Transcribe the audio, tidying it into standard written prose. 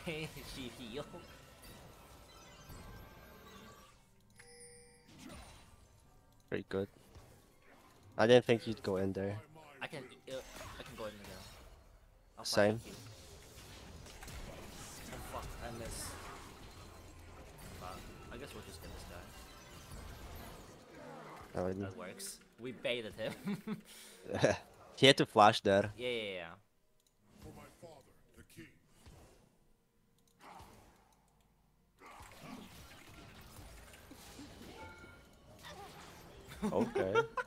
she healed. Pretty good. I didn't think you'd go in there. I can go in again. I'll flash Same. at you. Oh fuck, I miss. I guess we'll just get this guy. Oh, That works. We baited him. he had to flash there. Yeah. For my father, the king. Okay.